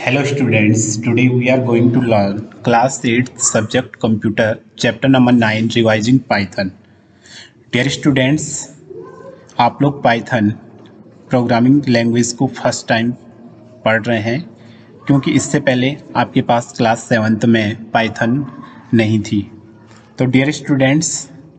Hello students, today we are going to learn class 8 subject computer chapter number 9 revising Python. Dear students, आप लोग Python programming language को first time पढ़ रहे हैं क्योंकि इससे पहले आपके पास क्लास 7th में पाइथन नहीं थी। तो डियर स्टूडेंट्स,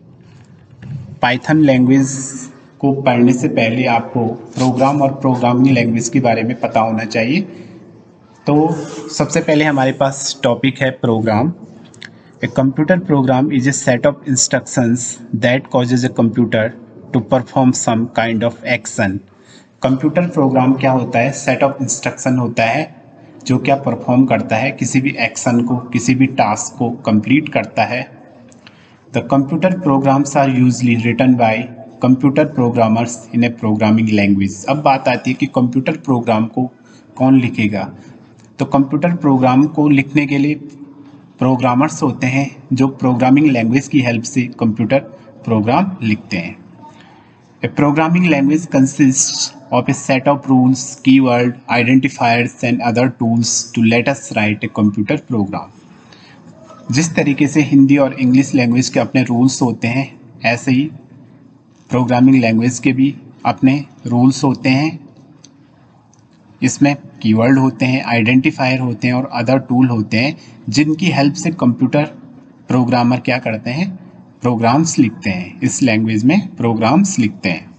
पाइथन लैंग्वेज को पढ़ने से पहले आपको प्रोग्राम और प्रोग्रामिंग लैंग्वेज के बारे में पता होना चाहिए। तो सबसे पहले हमारे पास टॉपिक है program. A computer program is a set of instructions that causes a computer to perform some kind of action. Computer program क्या होता है? सेट ऑफ इंस्ट्रक्शन होता है जो क्या परफॉर्म करता है, किसी भी एक्शन को, किसी भी टास्क को कंप्लीट करता है। The computer programs are usually written by computer programmers in a programming language. अब बात आती है कि कंप्यूटर प्रोग्राम को कौन लिखेगा। तो कंप्यूटर प्रोग्राम को लिखने के लिए प्रोग्रामर्स होते हैं जो प्रोग्रामिंग लैंग्वेज की हेल्प से कंप्यूटर प्रोग्राम लिखते हैं। A programming language consist of a set of rules, keyword, identifiers and other tools to let us write a computer program. जिस तरीके से हिंदी और इंग्लिश लैंग्वेज के अपने रूल्स होते हैं, ऐसे ही प्रोग्रामिंग लैंग्वेज के भी अपने रूल्स होते हैं। इसमें कीवर्ड होते हैं, आइडेंटिफायर होते हैं और अदर टूल होते हैं जिनकी हेल्प से कंप्यूटर प्रोग्रामर क्या करते हैं? प्रोग्राम्स लिखते हैं। इस लैंग्वेज में प्रोग्राम्स लिखते हैं।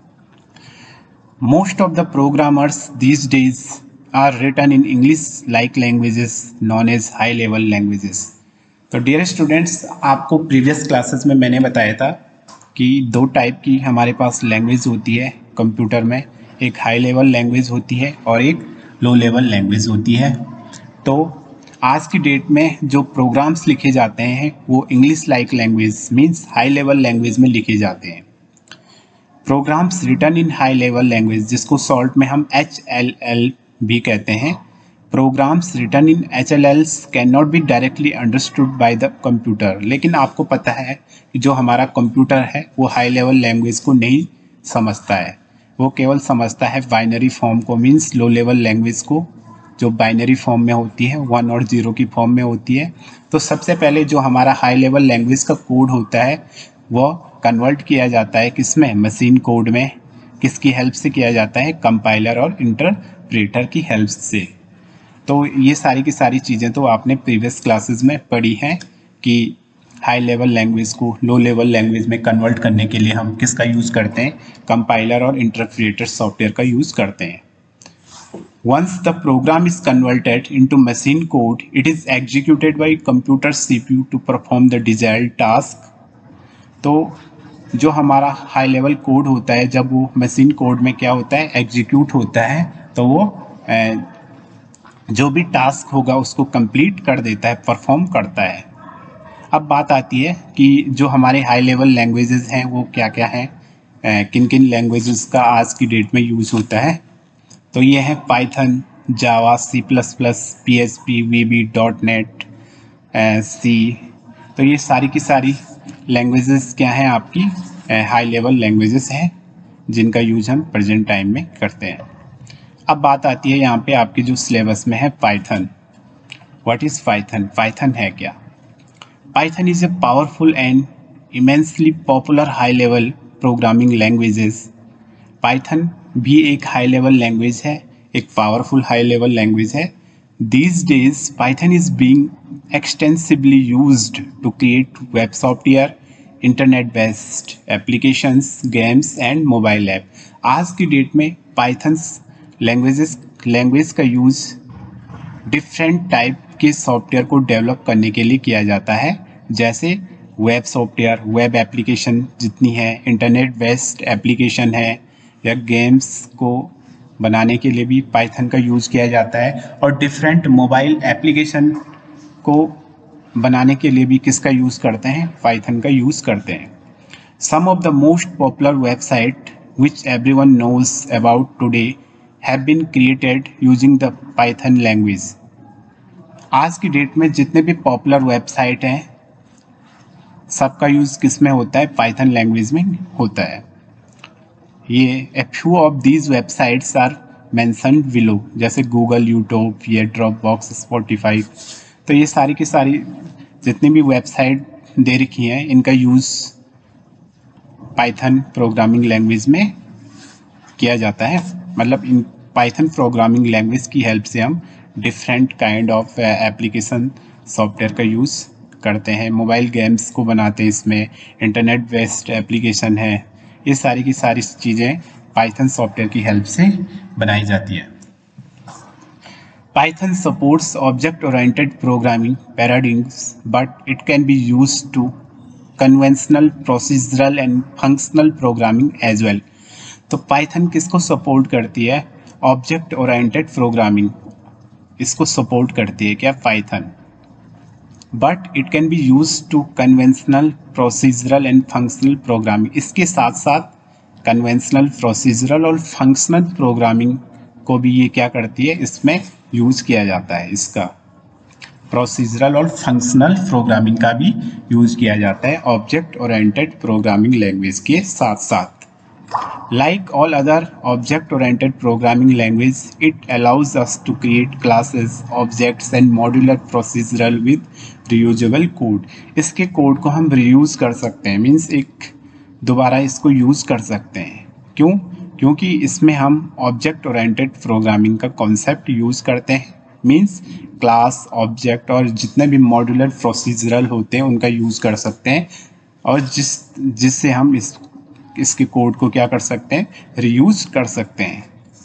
Most of the programmers these days are written in English like languages known as high level languages. तो डियर स्टूडेंट्स, आपको प्रीवियस क्लासेस में मैंने बताया था कि दो टाइप की हमारे पास लैंग्वेज होती है कंप्यूटर में। एक हाई लेवल लैंग्वेज होती है और एक लो लेवल लैंग्वेज होती है। तो आज की डेट में जो प्रोग्राम्स लिखे जाते हैं वो English like language means high level language में लिखे जाते हैं। Programs written in high level language, जिसको शॉर्ट में हम HLL भी कहते हैं। Programs written in HLLs can not be directly understood by the computer. लेकिन आपको पता है कि जो हमारा कंप्यूटर है वो हाई लेवल लैंग्वेज को नहीं समझता है, वो केवल समझता है बाइनरी फॉर्म को, मींस लो लेवल लैंग्वेज को, जो बाइनरी फॉर्म में होती है, 1 और 0 की फॉर्म में होती है। तो सबसे पहले जो हमारा हाई लेवल लैंग्वेज का कोड होता है वो कन्वर्ट किया जाता है किसमें? मशीन कोड में। किसकी हेल्प से किया जाता है? कंपाइलर और इंटरप्रेटर की हेल्प से। तो ये सारी की सारी चीज़ें तो आपने प्रीवियस क्लासेस में पढ़ी हैं कि हाई लेवल लैंग्वेज को लो लेवल लैंग्वेज में कन्वर्ट करने के लिए हम किसका यूज़ करते हैं? कंपाइलर और इंटरप्रेटर सॉफ्टवेयर का यूज़ करते हैं। Once the program is converted into machine code, it is executed by computer CPU to perform the desired task. तो जो हमारा हाई लेवल कोड होता है, जब वो मशीन कोड में क्या होता है? एग्जीक्यूट होता है, तो वो जो भी टास्क होगा उसको कंप्लीट कर देता है, परफॉर्म करता है। अब बात आती है कि जो हमारे हाई लेवल लैंग्वेजेस हैं वो क्या क्या हैं, किन किन लैंग्वेजेस का आज की डेट में यूज़ होता है। तो ये है Python, Java, C++, PHP, VB, .NET, C। तो ये सारी की सारी लैंग्वेजेस क्या हैं? आपकी हाई लेवल लैंग्वेजेस हैं जिनका यूज हम प्रेजेंट टाइम में करते हैं। अब बात आती है यहाँ पे आपके जो सिलेबस में है Python. What is Python? Python है क्या? Python is a powerful and immensely popular high-level programming languages. Python भी एक हाई लेवल लैंग्वेज है, एक पावरफुल हाई लेवल लैंग्वेज है। These days, Python is being extensively used to create web software, internet-based applications, games and mobile app. आज की date में Python language का use different type के सॉफ्टवेयर को develop करने के लिए किया जाता है, जैसे वेब सॉफ्टवेयर, वेब एप्लीकेशन जितनी है, इंटरनेट बेस्ड एप्लीकेशन है, या गेम्स को बनाने के लिए भी पाइथन का यूज़ किया जाता है, और डिफरेंट मोबाइल एप्लीकेशन को बनाने के लिए भी किसका यूज़ करते हैं? पाइथन का यूज़ करते हैं। Some of the most popular website which everyone knows about today have been created using the Python language. आज की डेट में जितने भी पॉपुलर वेबसाइट हैं सबका यूज़ किस में होता है? पाइथन लैंग्वेज में होता है। ये a few of these websites are mentioned below, जैसे गूगल, यूट्यूब, ये ड्रॉपबॉक्स, स्पॉटिफाई। तो ये सारी की सारी जितनी भी वेबसाइट दे रखी हैं इनका यूज़ पाइथन प्रोग्रामिंग लैंग्वेज में किया जाता है। मतलब इन पाइथन प्रोग्रामिंग लैंग्वेज की हेल्प से हम different kind of application software का यूज़ करते हैं। मोबाइल गेम्स को बनाते हैं, इसमें इंटरनेट बेस्ड एप्लीकेशन है। ये सारी की सारी चीज़ें पाइथन सॉफ्टवेयर की हेल्प से बनाई जाती है। Python supports object oriented programming paradigms but it can be used to conventional, procedural and functional programming as well. तो पाइथन किसको सपोर्ट करती है? ऑब्जेक्ट ओरिएंटेड प्रोग्रामिंग इसको सपोर्ट करती है क्या? Python. But it can be use to conventional, procedural and functional programming. इसके साथ साथ कन्वेंशनल, प्रोसीजरल और फंक्शनल प्रोग्रामिंग को भी ये क्या करती है, इसमें यूज किया जाता है। इसका प्रोसीजरल और फंक्शनल प्रोग्रामिंग का भी यूज किया जाता है ऑब्जेक्ट ओरिएंटेड प्रोग्रामिंग लैंग्वेज के साथ साथ। Like all other object-oriented programming language, it allows us to create classes, objects and modular procedural with reusable code. इसके कोड को हम reuse कर सकते हैं, मीन्स एक दोबारा इसको यूज़ कर सकते हैं। क्यों? क्योंकि इसमें हम ऑब्जेक्ट ओरिएंटेड प्रोग्रामिंग का कॉन्सेप्ट यूज़ करते हैं, मीन्स क्लास, ऑब्जेक्ट और जितने भी मॉड्यूलर प्रोसीजरल होते हैं उनका यूज़ कर सकते हैं, और जिससे हम इसके कोड को क्या कर सकते हैं, रीयूज कर सकते हैं।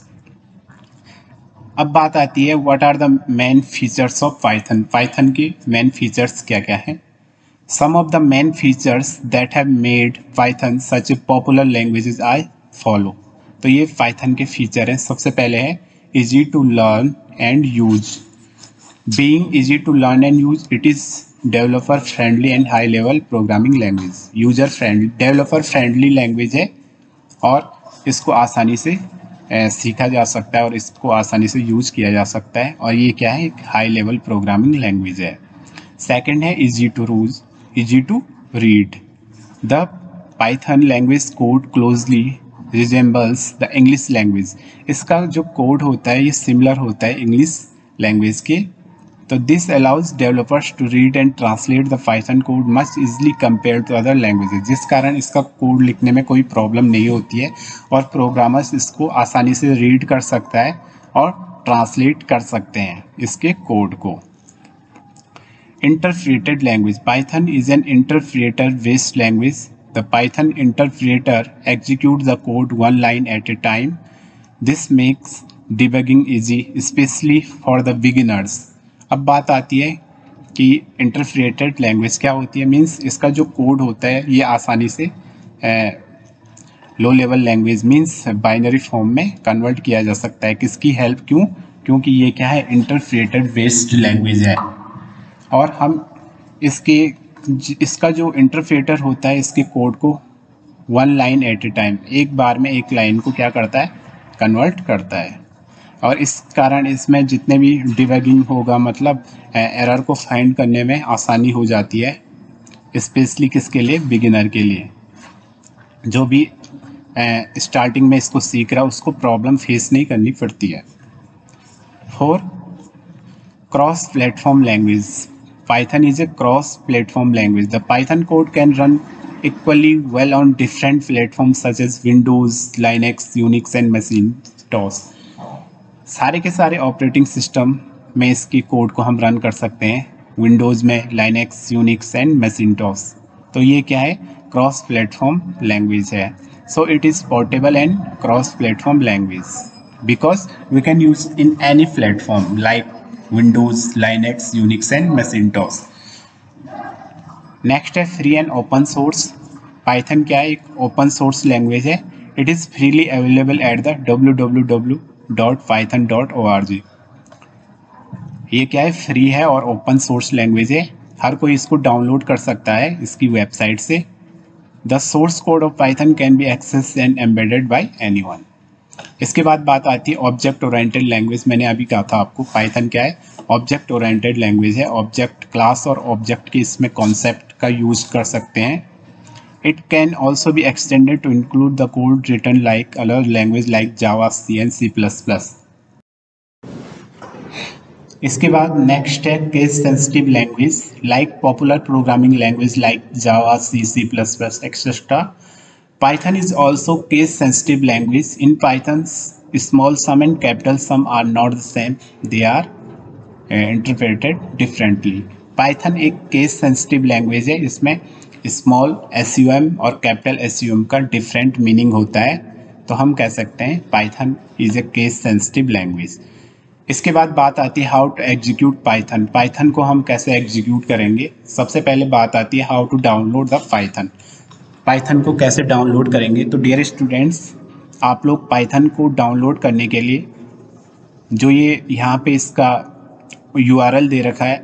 अब बात आती है what are the main features of Python. Python के मेन फीचर्स क्या क्या हैं? Some of the main features that have made Python such a popular language I follow. तो ये पाइथन के फीचर हैं। सबसे पहले है easy to learn and use. Being easy to learn and use, it is developer friendly and high level programming language. User friendly, developer friendly language है और इसको आसानी से सीखा जा सकता है और इसको आसानी से यूज़ किया जा सकता है। और ये क्या है, एक हाई लेवल प्रोग्रामिंग लैंग्वेज है। सेकंड है easy to read. The Python language code closely resembles the English language. इसका जो कोड होता है ये सिमिलर होता है इंग्लिश लैंग्वेज के। तो this allows developers to read and translate the Python code much easily compare to other languages, जिस कारण इसका कोड लिखने में कोई प्रॉब्लम नहीं होती है और प्रोग्रामर्स इसको आसानी से रीड कर सकता है और ट्रांसलेट कर सकते हैं इसके कोड को। Interpreted language, Python is an interpreter based language. The Python interpreter execute the code one line at a time. This makes debugging easy specially for the beginners. अब बात आती है कि इंटरप्रेटेड लैंग्वेज क्या होती है, मीन्स इसका जो कोड होता है ये आसानी से low level language means binary form में कन्वर्ट किया जा सकता है। किसकी हेल्प? क्योंकि ये क्या है, इंटरप्रेटेड बेस्ड लैंग्वेज है और हम इसका जो इंटरप्रेटर होता है इसके कोड को one line at a time, एक बार में एक लाइन को क्या करता है, कन्वर्ट करता है। और इस कारण इसमें जितने भी डिबगिंग होगा, मतलब एरर को फाइंड करने में आसानी हो जाती है, स्पेशली किसके लिए, बिगिनर के लिए। जो भी स्टार्टिंग में इसको सीख रहा है उसको प्रॉब्लम फेस नहीं करनी पड़ती है। 4, cross platform language. Python is a cross platform language. The Python code can run equally well on different platforms such as Windows, Linux, Unix and Macintosh। सारे के सारे ऑपरेटिंग सिस्टम में इसकी कोड को हम रन कर सकते हैं, विंडोज़ में, लाइनेक्स, यूनिक्स एंड मैकिन्टॉश। तो ये क्या है, क्रॉस प्लेटफॉर्म लैंग्वेज है। So it is portable and cross platform language because we can use in any platform like Windows, Linux, Unix and Macintosh. Next है free and open source. Python क्या है, एक open source language है। It is freely available at the www.python.org। ये क्या है, free है और ओपन सोर्स लैंग्वेज है, हर कोई इसको डाउनलोड कर सकता है इसकी वेबसाइट से। The source code of Python can be access and embedded by anyone. इसके बाद बात आती है ऑब्जेक्ट ओरिएंटेड लैंग्वेज। मैंने अभी कहा था आपको पाइथन क्या है, ऑब्जेक्ट ओरिएंटेड लैंग्वेज है। ऑब्जेक्ट, क्लास और ऑब्जेक्ट के इसमें कॉन्सेप्ट का यूज कर सकते हैं। It can also be extended to include the code written like other language like Java, C and C++. इसके बाद नेक्स्ट है case sensitive language like popular programming language like Java, C, C++, etc. Python is also case sensitive language. In Python, small sum and capital sum are not the same. They are interpreted differently. Python एक case sensitive language है. इसमें small SUM और capital SUM का different meaning होता है. तो हम कह सकते हैं Python is a case sensitive language. इसके बाद बात आती है how to execute Python. Python को हम कैसे एग्जीक्यूट करेंगे. सबसे पहले बात आती है how to download the Python. Python को कैसे डाउनलोड करेंगे. तो डियर स्टूडेंट्स, आप लोग पाइथन को डाउनलोड करने के लिए जो ये यहाँ पे इसका URL दे रखा है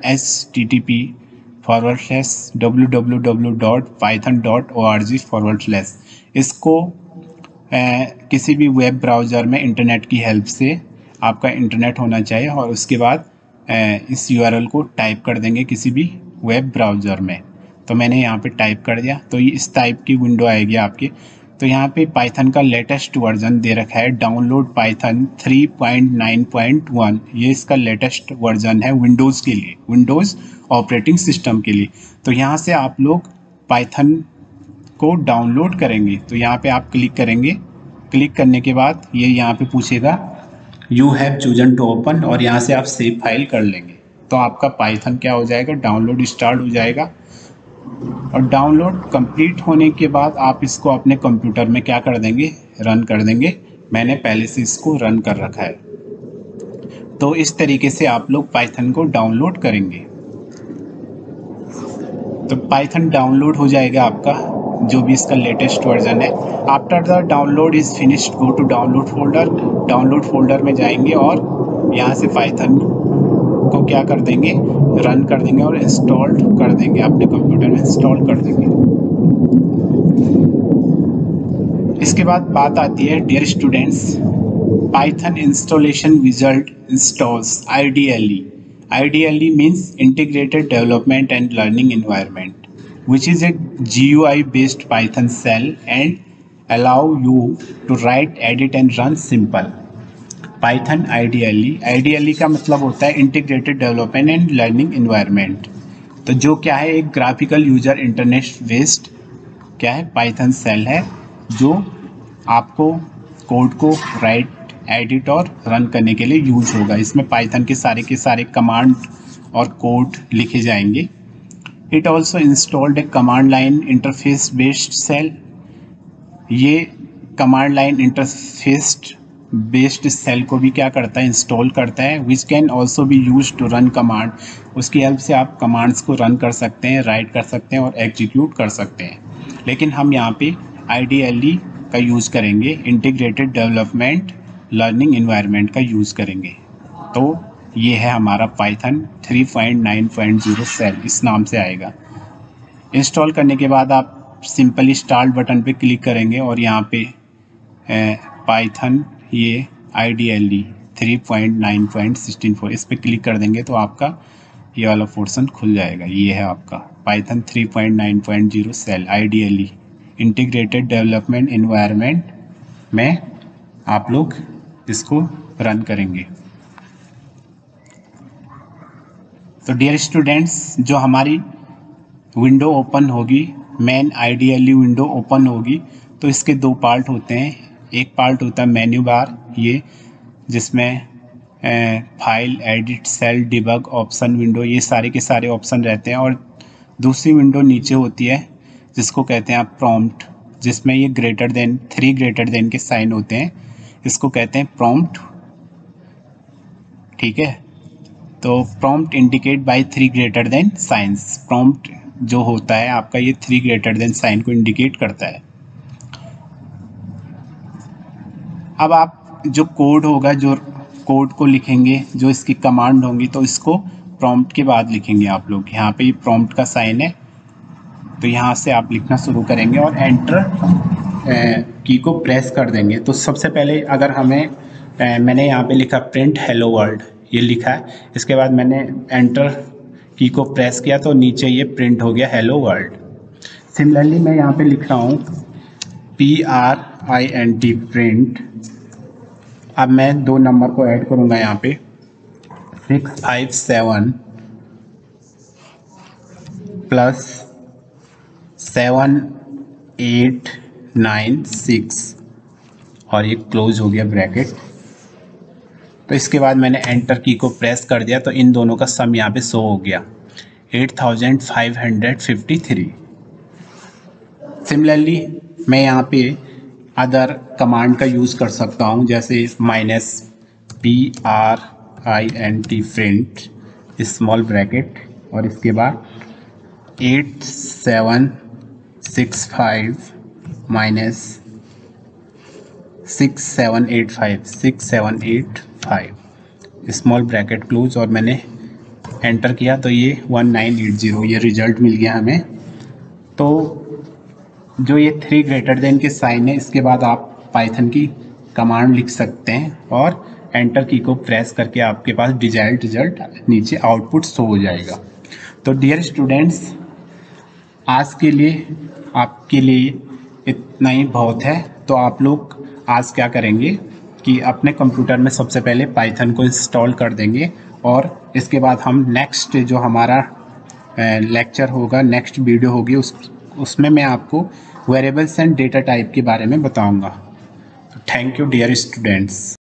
http://www.python.org/, इसको किसी भी वेब ब्राउज़र में इंटरनेट की हेल्प से आपका इंटरनेट होना चाहिए और उसके बाद इस URL को टाइप कर देंगे किसी भी वेब ब्राउज़र में. तो मैंने यहाँ पे टाइप कर दिया तो ये इस टाइप की विंडो आएगी आपकी. तो यहाँ पे पाइथन का लेटेस्ट वर्जन दे रखा है डाउनलोड पाइथन 3.9.1. ये इसका लेटेस्ट वर्जन है विंडोज़ के लिए, विंडोज़ ऑपरेटिंग सिस्टम के लिए. तो यहाँ से आप लोग पाइथन को डाउनलोड करेंगे. तो यहाँ पे आप क्लिक करेंगे. क्लिक करने के बाद ये यहाँ पे पूछेगा you have chosen to open और यहाँ से आप सेव फाइल कर लेंगे. तो आपका पाइथन क्या हो जाएगा, डाउनलोड स्टार्ट हो जाएगा. और डाउनलोड कंप्लीट होने के बाद आप इसको अपने कंप्यूटर में क्या कर देंगे, रन कर देंगे. मैंने पहले से इसको रन कर रखा है. तो इस तरीके से आप लोग पाइथन को डाउनलोड करेंगे. तो पाइथन डाउनलोड हो जाएगा आपका जो भी इसका लेटेस्ट वर्जन है. After the download is finished go to download folder. Download folder में जाएंगे और यहाँ से पाइथन को क्या कर देंगे, रन कर देंगे और इंस्टॉल कर देंगे, अपने कंप्यूटर में इंस्टॉल कर देंगे. इसके बाद बात आती है dear students, Python installation wizard installs ideally. Ideally means integrated development and learning environment, which is a GUI based Python shell and allow you to write, edit and run simple. Python ideally का मतलब होता है integrated development and learning environment. तो जो क्या है, एक graphical user interface based क्या है, Python shell है जो आपको कोड को राइट, एडिट और रन करने के लिए यूज होगा. इसमें पाइथन के सारे कमांड और कोड लिखे जाएंगे. It also installed a command line interface based shell. ये command line interface based shell को भी क्या करता है, इंस्टॉल करता है. Which can also be use to run command. उसकी हेल्प से आप कमांड्स को रन कर सकते हैं, राइट कर सकते हैं और एग्जीक्यूट कर सकते हैं. लेकिन हम यहाँ पे आइडियली का यूज़ करेंगे, इंटीग्रेटेड डेवलपमेंट लर्निंग इन्वायरमेंट का यूज़ करेंगे. तो ये है हमारा पाइथन 3.9.0 सेल, इस नाम से आएगा. इंस्टॉल करने के बाद आप सिंपली स्टार्ट बटन पे क्लिक करेंगे और यहाँ पे पाइथन ये आइडियली 3.9.16.4 इस पर क्लिक कर देंगे तो आपका ये वाला पोर्शन खुल जाएगा. ये है आपका Python 3.9.0 shell ideally integrated development environment में आप लोग इसको रन करेंगे. तो डियर स्टूडेंट्स, जो हमारी विंडो ओपन होगी, मेन आइडियली विंडो ओपन होगी, तो इसके दो पार्ट होते हैं. एक पार्ट होता है मेन्यू बार, ये जिसमें file, edit, shell, debug, option window, ये सारे के सारे ऑप्शन रहते हैं. और दूसरी विंडो नीचे होती है जिसको कहते हैं आप प्रॉम्प्ट, जिसमें ये ग्रेटर देन 3 के साइन होते हैं. इसको कहते हैं प्रॉम्प्ट. ठीक है, तो prompt indicate by 3 signs. Prompt जो होता है आपका ये 3 साइन को इंडिकेट करता है. अब आप जो कोड होगा, जो कोड को लिखेंगे, जो इसकी कमांड होंगी, तो इसको प्रॉम्प्ट के बाद लिखेंगे आप लोग. यहाँ पे ये प्रॉम्प्ट का साइन है, तो यहाँ से आप लिखना शुरू करेंगे और एंटर की को प्रेस कर देंगे. तो सबसे पहले अगर हमें मैंने यहाँ पे लिखा प्रिंट हेलो वर्ल्ड, ये लिखा है. इसके बाद मैंने एंटर की को प्रेस किया तो नीचे ये प्रिंट हो गया हेलो वर्ल्ड. सिमिलरली मैं यहाँ पे लिख रहा हूँ PRINT प्रिंट। अब मैं 2 नंबर को ऐड करूँगा यहाँ पे 657 प्लस 7896 और ये क्लोज हो गया ब्रैकेट। तो इसके बाद मैंने एंटर की को प्रेस कर दिया तो इन दोनों का सम यहाँ पे शो हो गया 8553। सिमिलरली मैं यहाँ पे अदर कमांड का यूज़ कर सकता हूँ, जैसे -PRINT प्रिंट स्मॉल ब्रैकेट और इसके बाद 8765 माइनस 6785 स्मॉल ब्रैकेट क्लोज और मैंने एंटर किया तो ये 1980 ये रिजल्ट मिल गया हमें। तो जो ये 3 ग्रेटर देन के साइन है, इसके बाद आप पाइथन की कमांड लिख सकते हैं और एंटर की को प्रेस करके आपके पास डिजायर्ड रिजल्ट नीचे आउटपुट शो हो जाएगा। तो डियर स्टूडेंट्स, आज के लिए आपके लिए इतना ही बहुत है। तो आप लोग आज क्या करेंगे कि अपने कंप्यूटर में सबसे पहले पाइथन को इंस्टॉल कर देंगे और इसके बाद हम नेक्स्ट जो हमारा लेक्चर होगा, नेक्स्ट वीडियो होगी, उसमें मैं आपको वेरिएबल्स एंड डेटा टाइप के बारे में बताऊंगा। Thank you dear students.